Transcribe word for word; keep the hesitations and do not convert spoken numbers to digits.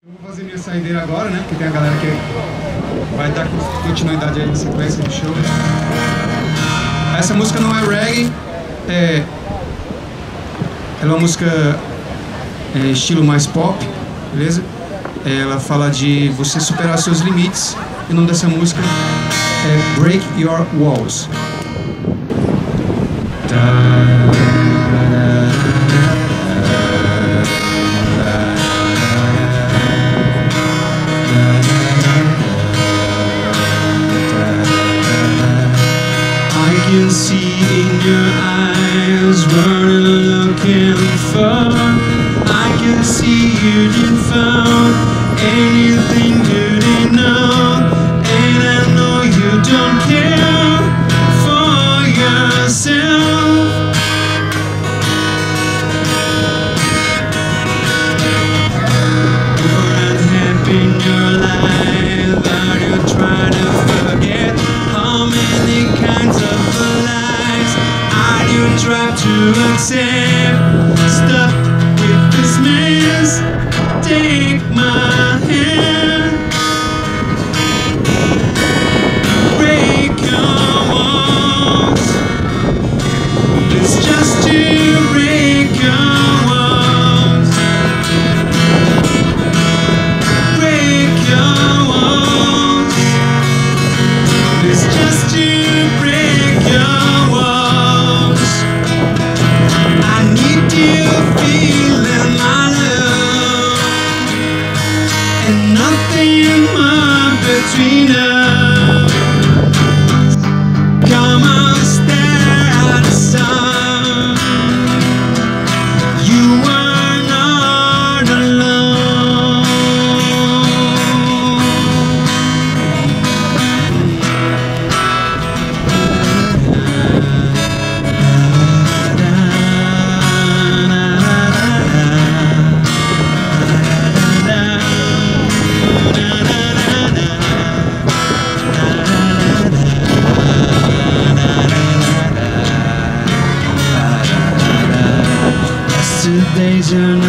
Eu vou fazer minha saideira agora, né? Porque tem a galera que vai dar continuidade aí na sequência do show. Essa música não é reggae, é, ela é uma música é, estilo mais pop, beleza? Ela fala de você superar seus limites. E o nome dessa música é Break Your Walls. I can see in your eyes what you're looking for. I can see you didn't found anything you didn't know, and I know you don't care for yourself. You're unhappy in your life, but you try to forget. How many kinds of lies are you trying to accept? Stop with this mess, take my hand. Break your walls. It's just to break your walls. Break your walls. It's just to break your walls. I need you feeling my love, and nothing more between us. Come on, stare at the sun. You are not alone. Yesterday's an